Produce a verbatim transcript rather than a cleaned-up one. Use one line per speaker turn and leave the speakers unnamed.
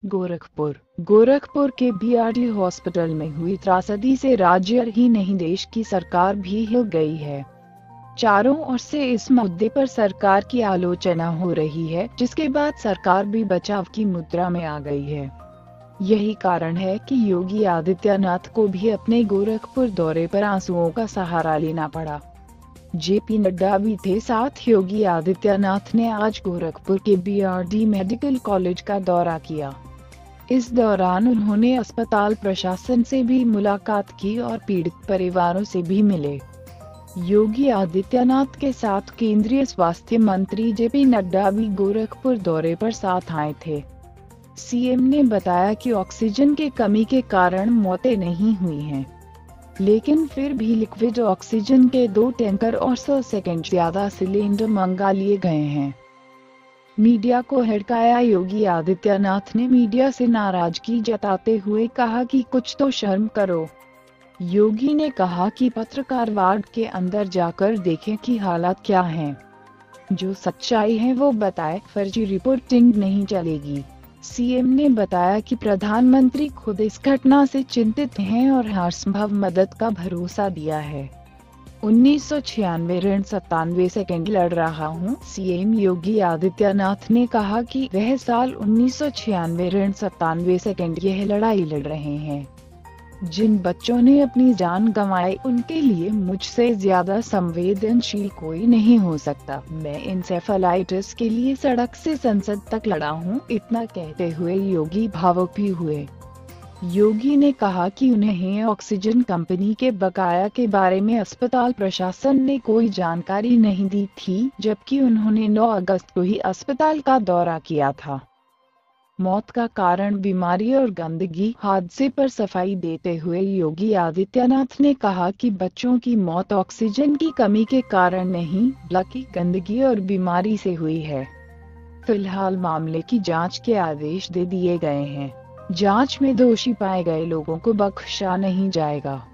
गोरखपुर गोरखपुर के BRD hospital में हुई त्रासदी से राज्य ही नहीं देश की सरकार भी हिल गई है। चारों ओर से इस मुद्दे पर सरकार की आलोचना हो रही है, जिसके बाद सरकार भी बचाव की मुद्रा में आ गई है। यही कारण है कि योगी आदित्यनाथ को भी अपने गोरखपुर दौरे पर आंसुओं का सहारा लेना पड़ा। जेपी नड्डा भी थे साथ। योगी आदित्यनाथ ने आज गोरखपुर के बीआरडी मेडिकल कॉलेज का दौरा किया। इस दौरान उन्होंने अस्पताल प्रशासन से भी मुलाकात की और पीड़ित परिवारों से भी मिले। योगी आदित्यनाथ के साथ केंद्रीय स्वास्थ्य मंत्री जेपी नड्डा भी गोरखपुर दौरे पर साथ आए थे। सीएम ने बताया कि ऑक्सीजन की कमी के कारण मौतें नहीं हुई हैं, लेकिन फिर भी लिक्विड ऑक्सीजन के दो टैंकर और सौ सेकंड ज्यादा सिलेंडर मंगा लिए गए हैं। मीडिया को हड़काया। योगी आदित्यनाथ ने मीडिया से नाराजगी जताते हुए कहा कि कुछ तो शर्म करो। योगी ने कहा कि पत्रकार वार्ड के अंदर जाकर देखें कि हालात क्या हैं। जो सच्चाई है वो बताए, फर्जी रिपोर्टिंग नहीं चलेगी। सीएम ने बताया कि प्रधानमंत्री खुद इस घटना से चिंतित हैं और हर संभव मदद का भरोसा दिया है। उन्नीस सौ छियानवे ऋण सत्तानवे सेकेंड लड़ रहा हूँ। सीएम योगी आदित्यनाथ ने कहा कि वह साल उन्नीस सौ छियानवे ऋण सत्तानवे सेकेंड यह लड़ाई लड़ रहे हैं। जिन बच्चों ने अपनी जान गंवाई, उनके लिए मुझसे ज्यादा संवेदनशील कोई नहीं हो सकता। मैं इंसेफेलाइटिस के लिए सड़क से संसद तक लड़ा हूँ। इतना कहते हुए योगी भावुक भी हुए। योगी ने कहा कि उन्हें ऑक्सीजन कंपनी के बकाया के बारे में अस्पताल प्रशासन ने कोई जानकारी नहीं दी थी, जबकि उन्होंने नौ अगस्त को ही अस्पताल का दौरा किया था। मौत का कारण बीमारी और गंदगी। हादसे पर सफाई देते हुए योगी आदित्यनाथ ने कहा कि बच्चों की मौत ऑक्सीजन की कमी के कारण नहीं, बल्कि गंदगी और बीमारी से हुई है। फिलहाल मामले की जांच के आदेश दे दिए गए हैं। जांच में दोषी पाए गए लोगों को बख्शा नहीं जाएगा।